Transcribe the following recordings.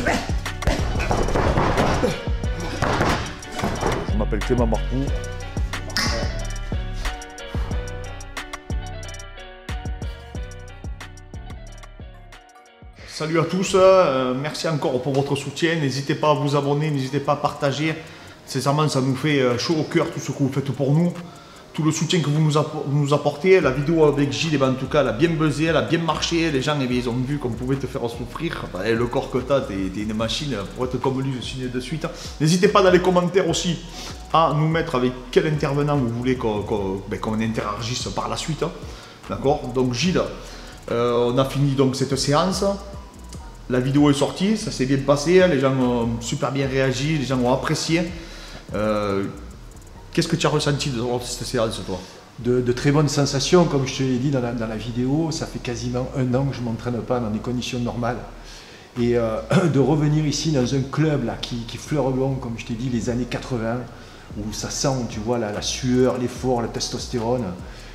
Je m'appelle Clément Marcoux. Salut à tous, merci encore pour votre soutien. N'hésitez pas à vous abonner, n'hésitez pas à partager. Sincèrement, ça nous fait chaud au cœur tout ce que vous faites pour nous. Tout le soutien que vous nous apportez. La vidéo avec Gilles, en tout cas, elle a bien buzzé, elle a bien marché. Les gens, ils ont vu qu'on pouvait te faire souffrir. Le corps que tu as, t'es une machine. Pour être comme lui, je signe de suite. N'hésitez pas dans les commentaires aussi à nous mettre avec quel intervenant vous voulez qu'on interagisse par la suite. D'accord? Donc Gilles, on a fini donc cette séance. La vidéo est sortie, ça s'est bien passé, les gens ont super bien réagi, les gens ont apprécié. Qu'est-ce que tu as ressenti de cette séance, toi? De très bonnes sensations, comme je te l'ai dit dans la vidéo. Ça fait quasiment 1 an que je ne m'entraîne pas dans des conditions normales. Et de revenir ici dans un club là, qui fleure bon, comme je t'ai dit, les années 80, où ça sent, tu vois, la sueur, l'effort, la testostérone.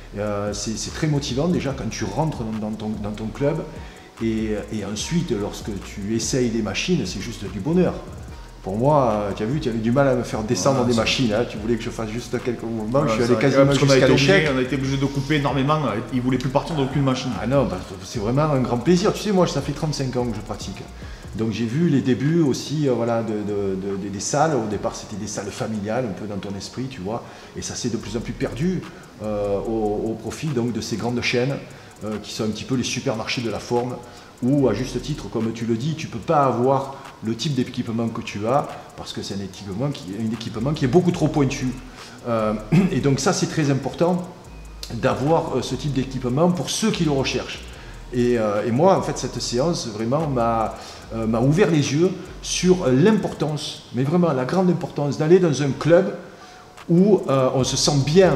C'est très motivant déjà quand tu rentres dans ton club. Et ensuite, lorsque tu essayes les machines, c'est juste du bonheur. Pour moi, tu as vu, tu avais du mal à me faire descendre des machines. Hein. Tu voulais que je fasse juste quelques mouvements. Je suis allé quasiment jusqu'à l'échec. On a été obligé de couper énormément. Ils ne voulaient plus partir d'aucune machine. Ah non, c'est vraiment un grand plaisir. Tu sais, moi, ça fait 35 ans que je pratique. Donc j'ai vu les débuts aussi voilà, des salles. Au départ, c'était des salles familiales, un peu dans ton esprit, tu vois. Et ça s'est de plus en plus perdu au profit donc, de ces grandes chaînes. Qui sont un petit peu les supermarchés de la forme, où à juste titre, comme tu le dis, tu ne peux pas avoir le type d'équipement que tu as, parce que c'est un équipement qui est beaucoup trop pointu. Et donc ça, c'est très important d'avoir ce type d'équipement pour ceux qui le recherchent. Et moi, en fait, cette séance, vraiment, m'a ouvert les yeux sur l'importance, mais vraiment la grande importance, d'aller dans un club où on se sent bien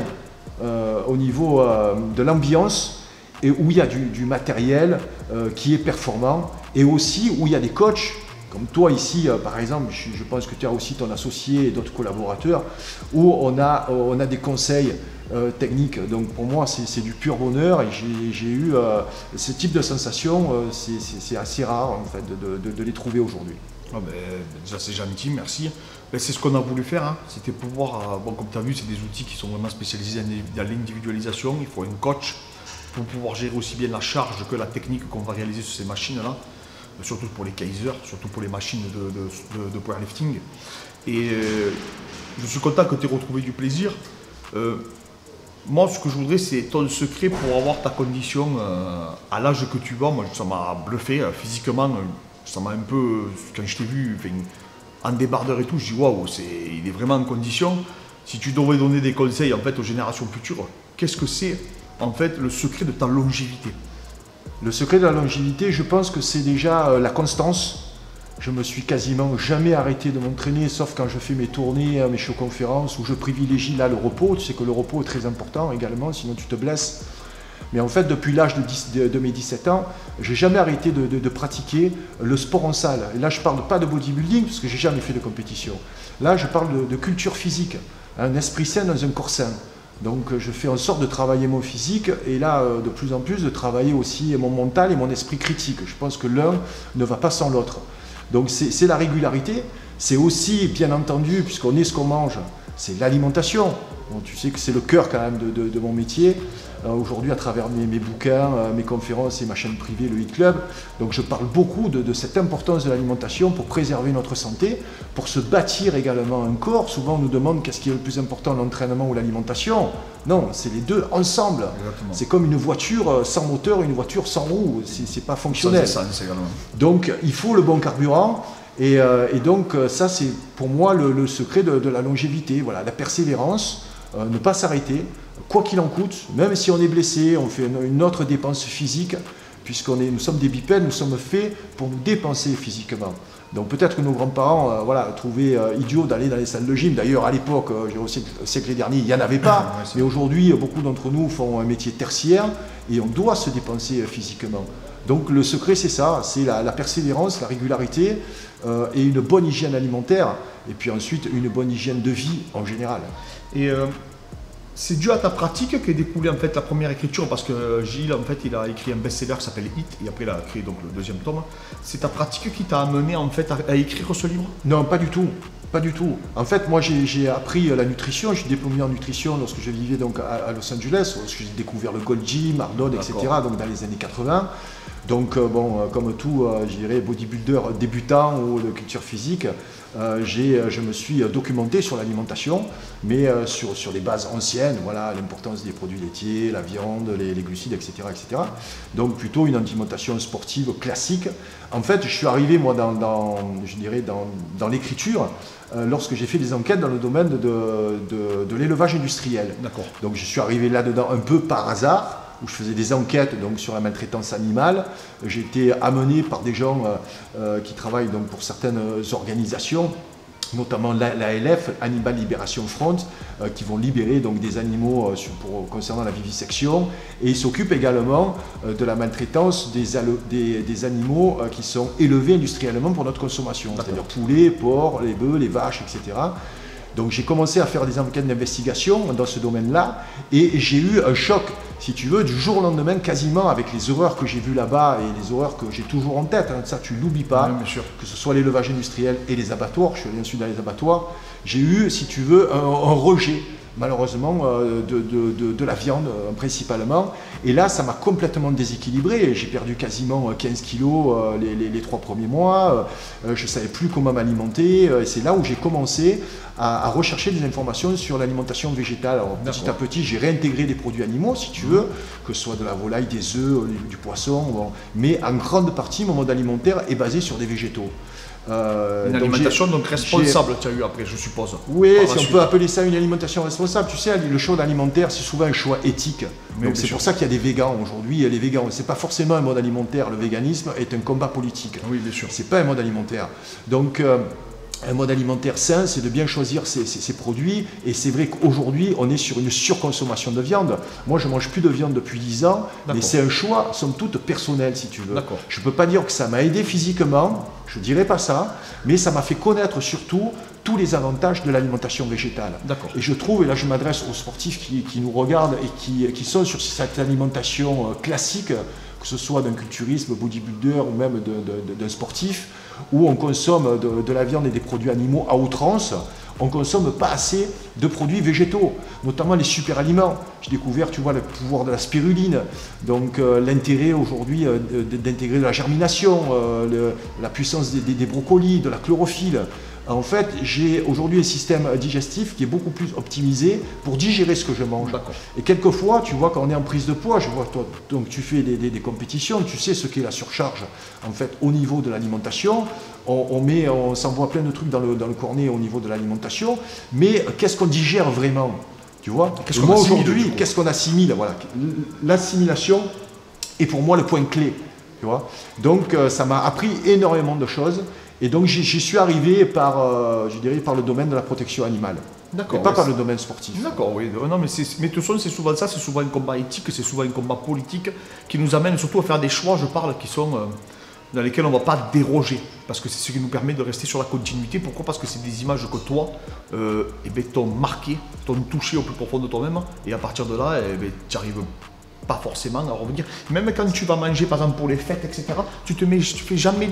au niveau de l'ambiance, et où il y a du matériel qui est performant, et aussi où il y a des coachs, comme toi ici par exemple, je pense que tu as aussi ton associé et d'autres collaborateurs, où on a des conseils techniques. Donc pour moi c'est du pur bonheur, et j'ai eu ce type de sensation, c'est assez rare en fait de les trouver aujourd'hui. Ah ben, déjà c'est gentil, merci. Ben, c'est ce qu'on a voulu faire, hein. C'était pouvoir, bon, comme tu as vu, c'est des outils qui sont vraiment spécialisés dans l'individualisation. Il faut un coach pour pouvoir gérer aussi bien la charge que la technique qu'on va réaliser sur ces machines-là, surtout pour les Kaiser, surtout pour les machines de powerlifting. Et je suis content que tu aies retrouvé du plaisir. Moi, ce que je voudrais, c'est ton secret pour avoir ta condition à l'âge que tu vas. Moi, ça m'a bluffé physiquement, ça m'a un peu, quand je t'ai vu en débardeur et tout, je dis waouh, il est vraiment en condition. Si tu devrais donner des conseils en fait aux générations futures, qu'est-ce que c'est en fait le secret de ta longévité? Le secret de la longévité, je pense que c'est déjà la constance. Je me suis quasiment jamais arrêté de m'entraîner, sauf quand je fais mes tournées, mes show-conférences, où je privilégie là le repos. Tu sais que le repos est très important également, sinon tu te blesses. Mais en fait, depuis l'âge de mes 17 ans, j'ai jamais arrêté de pratiquer le sport en salle. Et là, je ne parle pas de bodybuilding, parce que j'ai jamais fait de compétition. Là, je parle de culture physique, un esprit sain dans un corps sain. Donc je fais en sorte de travailler mon physique, et là de plus en plus de travailler aussi mon mental et mon esprit critique. Je pense que l'un ne va pas sans l'autre. Donc c'est la régularité, c'est aussi bien entendu, puisqu'on est ce qu'on mange, c'est l'alimentation. Bon, tu sais que c'est le cœur quand même de mon métier. Aujourd'hui, à travers mes bouquins, mes conférences et ma chaîne privée, le Hit Club, donc je parle beaucoup de cette importance de l'alimentation pour préserver notre santé, pour se bâtir également un corps. Souvent, on nous demande qu'est-ce qui est le plus important, l'entraînement ou l'alimentation. Non, c'est les deux ensemble. C'est comme une voiture sans moteur et une voiture sans roue. C'est pas fonctionnel. Donc, il faut le bon carburant. Et donc, ça, c'est pour moi le secret de la longévité. Voilà, la persévérance, ne pas s'arrêter, quoi qu'il en coûte, même si on est blessé, on fait une autre dépense physique, nous sommes des bipèdes, nous sommes faits pour nous dépenser physiquement. Donc peut-être que nos grands-parents trouvaient idiot d'aller dans les salles de gym. D'ailleurs, à l'époque, au siècle dernier, il n'y en avait pas. Mais aujourd'hui, beaucoup d'entre nous font un métier tertiaire et on doit se dépenser physiquement. Donc le secret, c'est ça, c'est la persévérance, la régularité et une bonne hygiène alimentaire. Et puis ensuite, une bonne hygiène de vie en général. Et C'est dû à ta pratique qu'est découlée en fait la première écriture, parce que Gilles en fait il a écrit un best-seller qui s'appelle Hit et après il a créé donc le deuxième tome. C'est ta pratique qui t'a amené en fait à écrire ce livre? Non, pas du tout. Pas du tout. En fait, moi, j'ai appris la nutrition. Je suis diplômé en nutrition lorsque je vivais donc à Los Angeles, lorsque j'ai découvert le Gold Gym, Arnold, etc. Donc dans les années 80. Donc bon, comme tout, je dirais, bodybuilder débutant ou de culture physique, je me suis documenté sur l'alimentation, mais sur des bases anciennes, voilà, l'importance des produits laitiers, la viande, les glucides, etc., etc. Donc plutôt une alimentation sportive classique. En fait, je suis arrivé, moi, je dirais, dans l'écriture, lorsque j'ai fait des enquêtes dans le domaine de l'élevage industriel. D'accord. Donc je suis arrivé là-dedans un peu par hasard, où je faisais des enquêtes donc, sur la maltraitance animale. J'ai été amené par des gens qui travaillent donc, pour certaines organisations, notamment l'ALF, Animal Liberation Front, qui vont libérer donc, des animaux concernant la vivisection. Et ils s'occupent également de la maltraitance des animaux qui sont élevés industriellement pour notre consommation, c'est-à-dire poulets, porcs, les bœufs, les vaches, etc. Donc j'ai commencé à faire des enquêtes d'investigation dans ce domaine-là et j'ai eu un choc, si tu veux, du jour au lendemain quasiment avec les horreurs que j'ai vues là-bas et les horreurs que j'ai toujours en tête. Hein, ça, tu l'oublies pas, bien sûr. Que ce soit l'élevage industriel et les abattoirs. Je suis bien sûr dans les abattoirs. J'ai eu, si tu veux, un rejet malheureusement de la viande principalement. Et là, ça m'a complètement déséquilibré. J'ai perdu quasiment 15 kilos les 3 premiers mois. Je ne savais plus comment m'alimenter. Et c'est là où j'ai commencé à rechercher des informations sur l'alimentation végétale. Alors, petit à petit, j'ai réintégré des produits animaux, si tu veux, que ce soit de la volaille, des œufs, du poisson. Bon. Mais en grande partie, mon mode alimentaire est basé sur des végétaux. Une alimentation donc responsable, tu as eu après, je suppose. Oui, si on peut appeler ça une alimentation responsable. Tu sais, le choix alimentaire, c'est souvent un choix éthique. Donc c'est pour ça qu'il y a des végans aujourd'hui. Les végans, c'est pas forcément un mode alimentaire. Le véganisme est un combat politique. Oui, bien sûr. C'est pas un mode alimentaire. Donc un mode alimentaire sain, c'est de bien choisir ses produits. Et c'est vrai qu'aujourd'hui, on est sur une surconsommation de viande. Moi, je ne mange plus de viande depuis 10 ans, mais c'est un choix, somme toute, personnel, si tu veux. Je ne peux pas dire que ça m'a aidé physiquement, je ne dirais pas ça, mais ça m'a fait connaître surtout tous les avantages de l'alimentation végétale. Et je trouve, et là je m'adresse aux sportifs qui nous regardent et qui sont sur cette alimentation classique, que ce soit d'un culturisme, bodybuilder ou même d'un sportif, où on consomme de la viande et des produits animaux à outrance, on ne consomme pas assez de produits végétaux, notamment les super-aliments. J'ai découvert, tu vois, le pouvoir de la spiruline, donc l'intérêt aujourd'hui d'intégrer de la germination, la puissance des brocolis, de la chlorophylle. En fait, j'ai aujourd'hui un système digestif qui est beaucoup plus optimisé pour digérer ce que je mange. Et quelquefois, tu vois, quand on est en prise de poids, je vois, toi, donc tu fais des compétitions, tu sais ce qu'est la surcharge. En fait, au niveau de l'alimentation, on s'envoie plein de trucs dans le cornet au niveau de l'alimentation, mais qu'est-ce qu'on digère vraiment? Tu vois? Moi aujourd'hui, qu'est-ce qu'on assimile? Voilà. L'assimilation est pour moi le point clé. Tu vois? Donc ça m'a appris énormément de choses. Et donc j'y suis arrivé je dirais, par le domaine de la protection animale. Et pas par le domaine sportif. D'accord, oui. Non, mais de toute façon, c'est souvent ça, c'est souvent un combat éthique, c'est souvent un combat politique qui nous amène surtout à faire des choix, je parle, qui sont dans lesquels on ne va pas déroger. Parce que c'est ce qui nous permet de rester sur la continuité. Pourquoi? Parce que c'est des images que toi, t'ont marqué, t'ont touché au plus profond de toi-même. Et à partir de là, tu arrives pas forcément à revenir. Même quand tu vas manger, par exemple, pour les fêtes, etc., tu fais jamais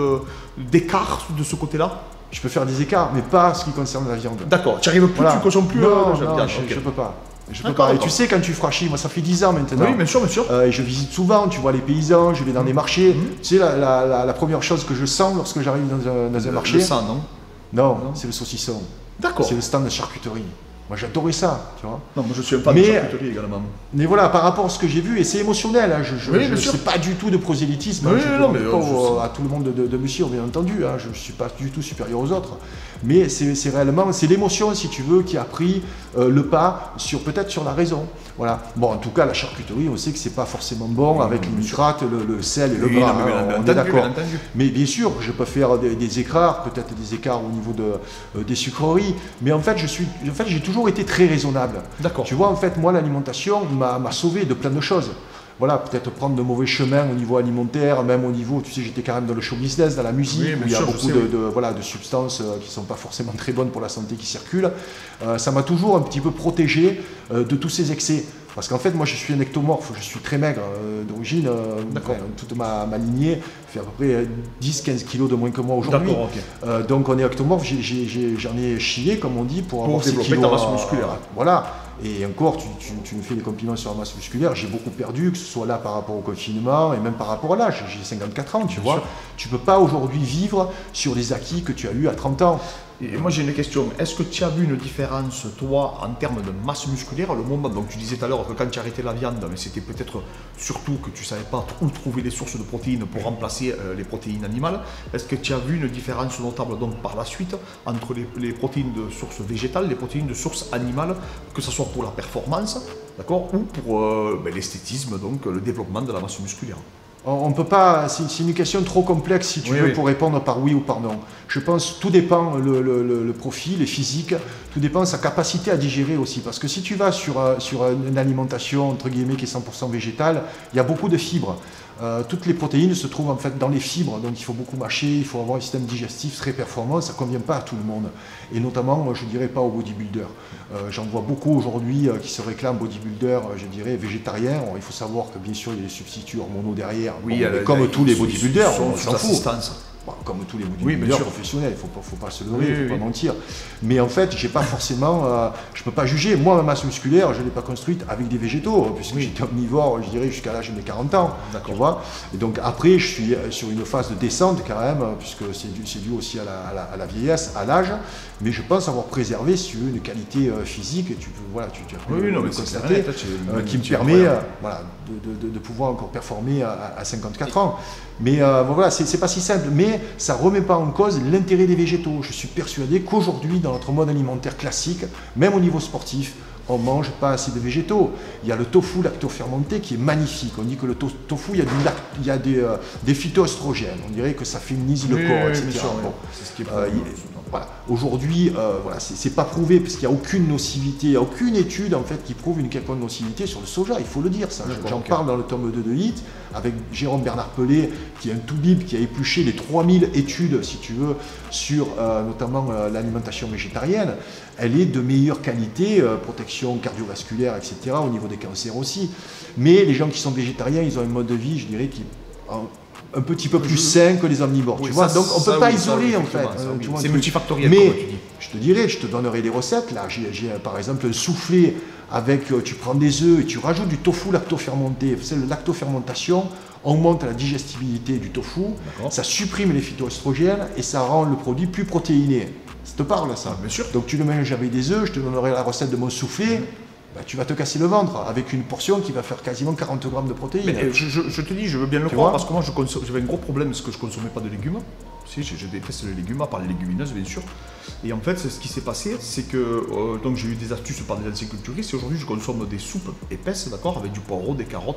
d'écart de ce côté-là? Je peux faire des écarts, mais pas en ce qui concerne la viande. D'accord, tu arrives plus, tu ne consommes plus non, je peux pas. Je peux pas. Et tu sais, quand tu franchis, moi ça fait 10 ans maintenant. Oui, bien sûr, bien sûr. Et je visite souvent, tu vois les paysans, je vais dans des marchés. Tu sais, la première chose que je sens lorsque j'arrive dans un marché. Le sang, non? Non, c'est le saucisson. D'accord. C'est le stand de charcuterie. Moi j'adorais ça, tu vois. Non, moi je suis un fan de charcuterie également. Mais voilà, par rapport à ce que j'ai vu, et c'est émotionnel, hein, je ne sais pas du tout de prosélytisme, oui, je ne demande pas à tout le monde de me suivre, bien entendu, hein, je ne suis pas du tout supérieur aux autres. Mais c'est réellement, c'est l'émotion, si tu veux, qui a pris le pas peut-être sur la raison. Voilà. Bon, en tout cas, la charcuterie, on sait que c'est pas forcément bon avec les nitrates, le sel et le gras, on est d'accord. Mais bien sûr, je peux faire des écarts, peut-être des écarts au niveau des sucreries, mais en fait, j'ai toujours été très raisonnable. D'accord. Tu vois, en fait, moi, l'alimentation m'a sauvé de plein de choses. voilà, peut-être prendre de mauvais chemins au niveau alimentaire, même au niveau, tu sais, j'étais quand même dans le show business, dans la musique, Oui, où il y a sûr, beaucoup voilà, de substances qui ne sont pas forcément très bonnes pour la santé qui circulent. Ça m'a toujours un petit peu protégé de tous ces excès. Parce qu'en fait, moi, je suis un ectomorphe, je suis très maigre d'origine. Toute ma lignée fait à peu près 10-15 kilos de moins que moi aujourd'hui. Donc, on est ectomorphe. J'en ai chié, comme on dit, pour avoir développer ces kilos, ta masse musculaire. Voilà. Et encore, tu me fais des compliments sur la masse musculaire. J'ai beaucoup perdu, que ce soit là par rapport au confinement et même par rapport à l'âge. J'ai 54 ans, tu vois. Tu ne peux pas aujourd'hui vivre sur les acquis que tu as eu à 30 ans. Et moi j'ai une question, est-ce que tu as vu une différence toi en termes de masse musculaire le moment, donc tu disais tout à l'heure que quand tu as arrêté la viande, mais c'était peut-être surtout que tu ne savais pas où trouver les sources de protéines pour remplacer les protéines animales, est-ce que tu as vu une différence notable donc par la suite entre les protéines de source végétale, les protéines de source animale, que ce soit pour la performance, d'accord, ou pour l'esthétisme, donc le développement de la masse musculaire? On ne peut pas, c'est une question trop complexe si tu veux pour répondre par oui ou par non. Je pense que tout dépend le profil, les physiques, tout dépend de sa capacité à digérer aussi. Parce que si tu vas sur une alimentation entre guillemets qui est 100% végétale, il y a beaucoup de fibres. Toutes les protéines se trouvent en fait dans les fibres, donc il faut beaucoup mâcher, il faut avoir un système digestif très performant, ça ne convient pas à tout le monde. Et notamment, je ne dirais pas aux bodybuilders. J'en vois beaucoup aujourd'hui qui se réclament bodybuilders, je dirais végétariens. Il faut savoir que bien sûr il y a des substituts hormonaux derrière, comme tous les bodybuilders, on s'en fout. Bon, comme tous les bodybuilders professionnels, il ne faut pas se leurrer, il ne faut pas mentir. Mais en fait, j'ai pas forcément, je ne peux pas juger. Moi, ma masse musculaire, je ne l'ai pas construite avec des végétaux, puisque j'étais omnivore, je dirais, jusqu'à l'âge de mes 40 ans. Tu vois. Et donc après, je suis sur une phase de descente quand même, puisque c'est dû aussi à la vieillesse, à l'âge. Mais je pense avoir préservé, si tu veux, une qualité physique, et tu as pu le constater, qui me permet de pouvoir encore performer à 54 ans. Mais voilà, c'est pas si simple, mais ça ne remet pas en cause l'intérêt des végétaux. Je suis persuadé qu'aujourd'hui, dans notre mode alimentaire classique, même au niveau sportif, on ne mange pas assez de végétaux. Il y a le tofu lactofermenté qui est magnifique. On dit que le tofu, il y a des phytoestrogènes. On dirait que ça féminise le corps, etc. C'est ce qui est voilà. Aujourd'hui, c'est pas prouvé parce qu'il n'y a aucune nocivité, il n'y a aucune étude en fait qui prouve une quelconque nocivité sur le soja. Il faut le dire, ça. J'en parle dans le tome 2 de HIT avec Jérôme Bernard Pelé, qui est un toubib qui a épluché les 3000 études, si tu veux, sur notamment l'alimentation végétarienne. Elle est de meilleure qualité, protection cardiovasculaire, etc., au niveau des cancers aussi. Mais les gens qui sont végétariens, ils ont un mode de vie, je dirais, qui un petit peu plus sain que les omnivores, tu vois. Donc on ne peut pas isoler en fait. C'est multifactoriel, mais comme tu dis. Je te dirais, je te donnerai des recettes. Là, j'ai par exemple un soufflé avec, tu prends des œufs et tu rajoutes du tofu lactofermenté. C'est la lactofermentation augmente la digestibilité du tofu, ça supprime les phytoestrogènes et ça rend le produit plus protéiné. Ça te parle ça? Bien sûr. Donc tu le mélanges avec des œufs, je te donnerai la recette de mon soufflé. Tu vas te casser le ventre avec une portion qui va faire quasiment 40 grammes de protéines. Mais je te dis, je veux bien le croire, parce que moi j'avais un gros problème, parce que je ne consommais pas de légumes. Si, je déteste les légumes, à part les légumineuses bien sûr. Et en fait, ce qui s'est passé, c'est que donc j'ai eu des astuces par des anciens culturistes, et aujourd'hui je consomme des soupes épaisses, d'accord, avec du poireau, des carottes,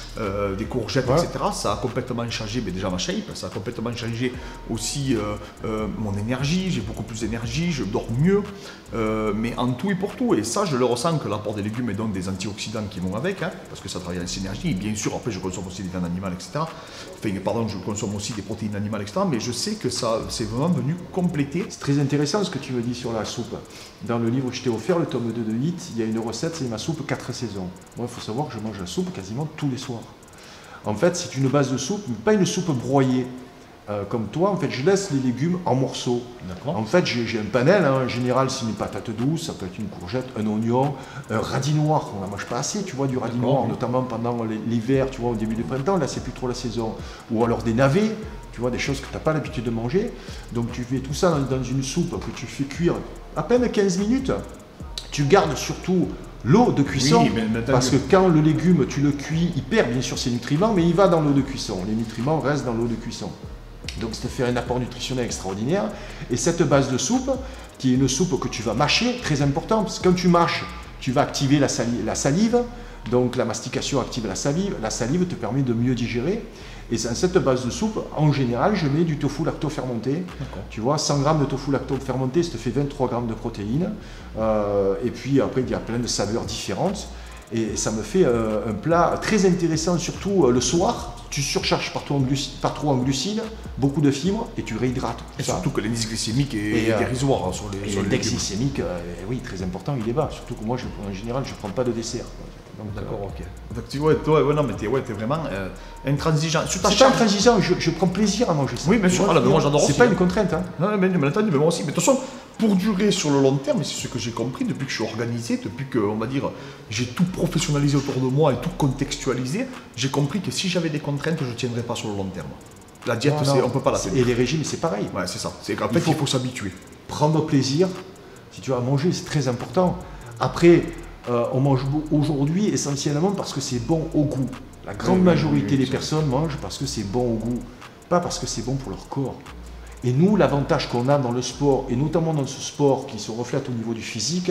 des courgettes, etc. Ça a complètement changé, mais déjà ma shape, ça a complètement changé aussi mon énergie, j'ai beaucoup plus d'énergie, je dors mieux, mais en tout et pour tout. Et ça, je le ressens que l'apport des légumes et donc des antioxydants qui vont avec, parce que ça travaille avec l'énergie. Et bien sûr, après je consomme aussi des viandes animales, etc. Enfin, pardon, je consomme aussi des protéines animales, etc. Mais je sais que ça, c'est vraiment venu compléter. C'est très intéressant ce que tu me dis sur la soupe. Dans le livre que je t'ai offert, le tome 2 de HIT, il y a une recette, c'est ma soupe 4 saisons. Moi, il faut savoir que je mange la soupe quasiment tous les soirs. En fait, c'est une base de soupe, mais pas une soupe broyée. Comme toi, en fait, je laisse les légumes en morceaux. En fait, j'ai un panel. En général, c'est une patate douce, ça peut être une courgette, un oignon, un radis noir. On ne mange pas assez, tu vois, du radis noir, notamment pendant l'hiver, tu vois, au début du printemps. Là, c'est plus trop la saison. Ou alors des navets, tu vois, des choses que tu n'as pas l'habitude de manger. Donc, tu fais tout ça dans une soupe que tu fais cuire à peine 15 minutes. Tu gardes surtout l'eau de cuisson, parce que quand le légume, tu le cuis, il perd bien sûr ses nutriments, mais il va dans l'eau de cuisson. Les nutriments restent dans l'eau de cuisson. Donc ça te fait un apport nutritionnel extraordinaire. Et cette base de soupe, qui est une soupe que tu vas mâcher, très important, parce que quand tu mâches, tu vas activer la salive, donc la mastication active la salive te permet de mieux digérer. Et dans cette base de soupe, en général, je mets du tofu lactofermenté. Tu vois, 100 grammes de tofu lactofermenté, ça te fait 23 grammes de protéines. Et puis après, il y a plein de saveurs différentes. Et ça me fait un plat très intéressant, surtout le soir. Tu surcharges pas trop en glucides, beaucoup de fibres, et tu réhydrates. Et surtout que l'indice glycémique est dérisoire sur les l'index glycémique, oui, très important, il est bas. Surtout que moi, en général, je ne prends pas de dessert. D'accord, ok. Donc, non, mais t'es vraiment intransigeant. C'est pas intransigeant, je prends plaisir à manger ça. Oui, bien sûr, moi j'adore aussi. C'est pas une contrainte. Hein. Non, mais moi aussi. Mais de toute façon, pour durer sur le long terme, c'est ce que j'ai compris depuis que je suis organisé, depuis que, on va dire, j'ai tout professionnalisé autour de moi et tout contextualisé, j'ai compris que si j'avais des contraintes, je ne tiendrais pas sur le long terme. La diète, on ne peut pas la tenir. Et les régimes, c'est pareil. Ouais, c'est ça. En fait, il faut s'habituer. Prendre plaisir, si tu vas manger, c'est très important. Après, on mange aujourd'hui essentiellement parce que c'est bon au goût. La grande majorité des personnes mangent parce que c'est bon au goût, pas parce que c'est bon pour leur corps. Et nous, l'avantage qu'on a dans le sport, et notamment dans ce sport qui se reflète au niveau du physique,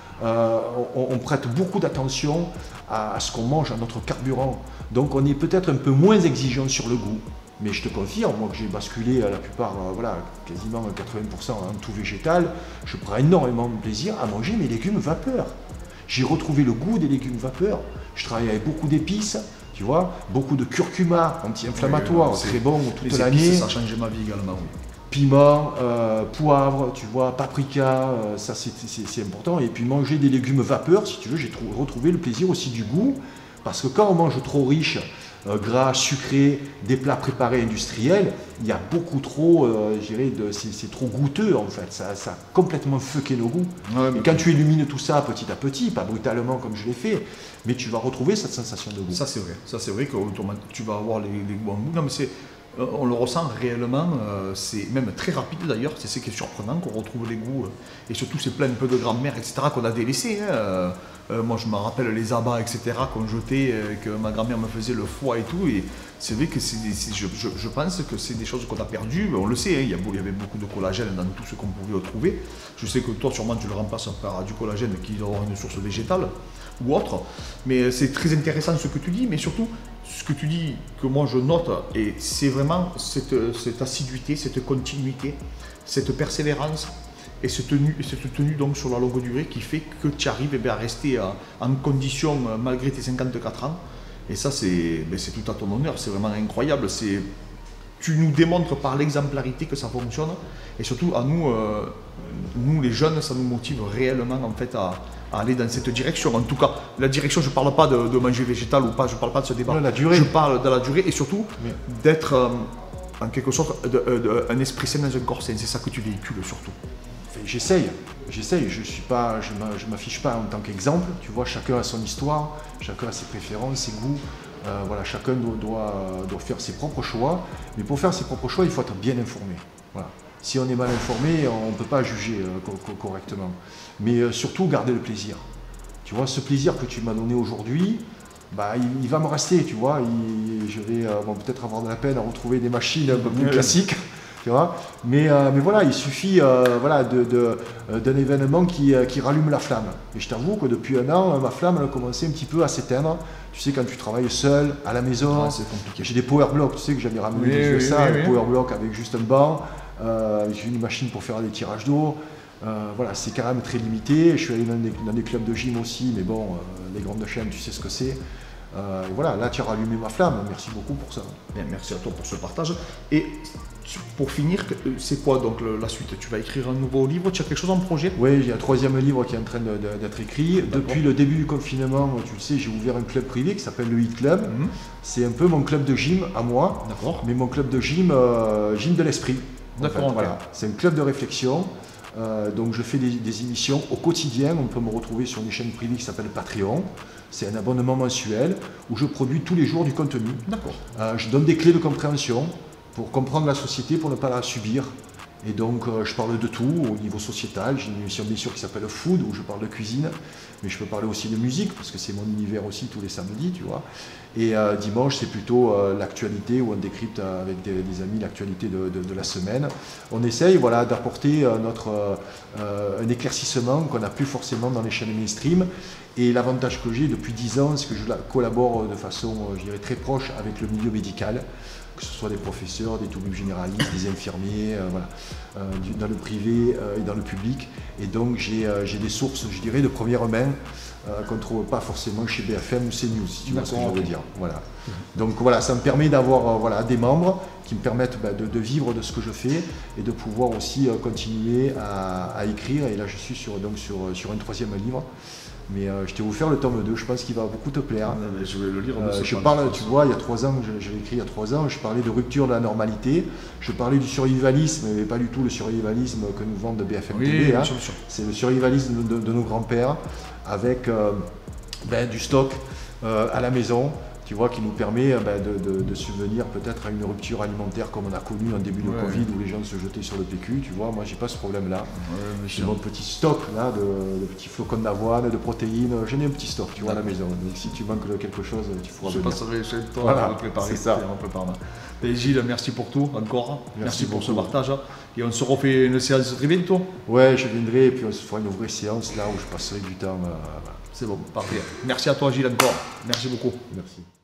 on prête beaucoup d'attention à ce qu'on mange, à notre carburant. Donc on est peut-être un peu moins exigeant sur le goût. Mais je te confirme, moi que j'ai basculé à la plupart, quasiment 80% en tout végétal, je prends énormément de plaisir à manger mes légumes vapeur. J'ai retrouvé le goût des légumes vapeur. Je travaille avec beaucoup d'épices, tu vois, beaucoup de curcuma anti-inflammatoire, très bon toute l'année. Ça a changé ma vie également, oui. Piment, poivre, tu vois, paprika, ça c'est important. Et puis manger des légumes vapeur, si tu veux, j'ai retrouvé le plaisir aussi du goût. Parce que quand on mange trop riche, gras, sucré, des plats préparés industriels, il y a beaucoup trop, je dirais, c'est trop goûteux en fait. Ça a complètement fucké nos goûts. Ouais, et quand tu élimines tout ça petit à petit, pas brutalement comme je l'ai fait, mais tu vas retrouver cette sensation de goût. Ça c'est vrai que tu vas avoir les goûts en goût. Non, mais on le ressent réellement, c'est même très rapide d'ailleurs, c'est ce qui est surprenant qu'on retrouve les goûts, et surtout c'est plein un peu de grand-mère, etc. qu'on a délaissés. Moi je me rappelle les abats, etc. qu'on jetait, que ma grand-mère me faisait le foie et tout, et c'est vrai que je pense que c'est des choses qu'on a perdues, on le sait, hein, il y avait beaucoup de collagène dans tout ce qu'on pouvait retrouver. Je sais que toi sûrement tu le remplaces par du collagène qui doit avoir une source végétale ou autre, mais c'est très intéressant ce que tu dis, mais surtout ce que tu dis que moi je note, et c'est vraiment cette assiduité, cette continuité, cette persévérance et cette tenue donc sur la longue durée qui fait que tu arrives à rester en condition malgré tes 54 ans. Et ça c'est tout à ton honneur, c'est vraiment incroyable. Tu nous démontres par l'exemplarité que ça fonctionne, et surtout à nous les jeunes, ça nous motive réellement en fait à aller dans cette direction. En tout cas, la direction, je ne parle pas de manger végétal ou pas, je ne parle pas de ce débat. La durée. Je parle de la durée et surtout d'être en quelque sorte un esprit sain dans un corps sain. C'est ça que tu véhicules surtout. J'essaye, je m'affiche pas en tant qu'exemple, tu vois, chacun a son histoire, chacun a ses préférences, ses goûts, chacun doit faire ses propres choix, mais pour faire ses propres choix, il faut être bien informé. Voilà. Si on est mal informé, on ne peut pas juger correctement. Mais surtout, garder le plaisir. Tu vois, ce plaisir que tu m'as donné aujourd'hui, il va me rester, tu vois. Je vais peut-être avoir de la peine à retrouver des machines un peu plus classiques. Tu vois, mais voilà, il suffit d'un événement qui rallume la flamme. Et je t'avoue que depuis un an, ma flamme elle a commencé un petit peu à s'éteindre. Tu sais, quand tu travailles seul, à la maison, c'est compliqué. J'ai des power blocks, tu sais que j'avais ramené un power block avec juste un banc. J'ai une machine pour faire des tirages d'eau. Voilà, c'est quand même très limité. Je suis allé dans des clubs de gym aussi, mais bon, les grandes chaînes, tu sais ce que c'est. Et voilà, là tu as rallumé ma flamme. Merci beaucoup pour ça. Bien, merci à toi pour ce partage. Et pour finir, c'est quoi donc la suite? Tu vas écrire un nouveau livre? Tu as quelque chose en projet? Oui, il y a un troisième livre qui est en train d'être écrit. Depuis le début du confinement, tu le sais, j'ai ouvert un club privé qui s'appelle le Hit Club. C'est un peu mon club de gym à moi, mais mon club de gym de l'esprit. D'accord. Voilà. C'est un club de réflexion. Donc je fais des émissions au quotidien. On peut me retrouver sur une chaîne privée qui s'appelle Patreon. C'est un abonnement mensuel où je produis tous les jours du contenu. D'accord. Je donne des clés de compréhension pour comprendre la société, pour ne pas la subir. Et donc je parle de tout au niveau sociétal. J'ai une émission bien sûr qui s'appelle Food où je parle de cuisine, mais je peux parler aussi de musique parce que c'est mon univers aussi tous les samedis, tu vois. Et dimanche c'est plutôt l'actualité où on décrypte avec des amis l'actualité de la semaine. On essaye d'apporter un éclaircissement qu'on n'a plus forcément dans les chaînes mainstream. Et l'avantage que j'ai depuis 10 ans, c'est que je collabore de façon, je dirais, très proche avec le milieu médical, que ce soit des professeurs, des toubibs généralistes, des infirmiers, dans le privé et dans le public. Et donc j'ai des sources, je dirais, de première main qu'on ne trouve pas forcément chez BFM ou CNews, si tu vois ce que je veux dire. Voilà. Donc voilà, ça me permet d'avoir voilà, des membres qui me permettent de vivre de ce que je fais et de pouvoir aussi continuer à écrire. Et là, je suis sur un 3e livre. Mais je t'ai offert le tome 2, je pense qu'il va beaucoup te plaire. Je vais le lire. Je parle, tu vois, il y a 3 ans, je l'ai écrit il y a 3 ans, je parlais de rupture de la normalité, je parlais du survivalisme, mais pas du tout le survivalisme que nous vendent de BFM TV. Hein. C'est le survivalisme de nos grands-pères, avec du stock à la maison, tu vois, qui nous permet de subvenir peut-être à une rupture alimentaire comme on a connu en début de Covid où les gens se jetaient sur le PQ, tu vois, moi j'ai pas ce problème-là. J'ai mon petit stock là, de petits flocons d'avoine, de protéines, j'en ai un petit stock, tu vois, à la maison. Donc si tu manques de quelque chose, tu pourras venir. Je passerai chez toi voilà, à me préparer. C'est ça. Et Gilles, merci pour tout encore. Merci pour ce beaucoup. partage. Et on se refait une séance très bientôt. Ouais, je viendrai et puis on se fera une vraie séance là où je passerai du temps. C'est bon, parfait. Merci à toi Gilles encore. Merci beaucoup. Merci.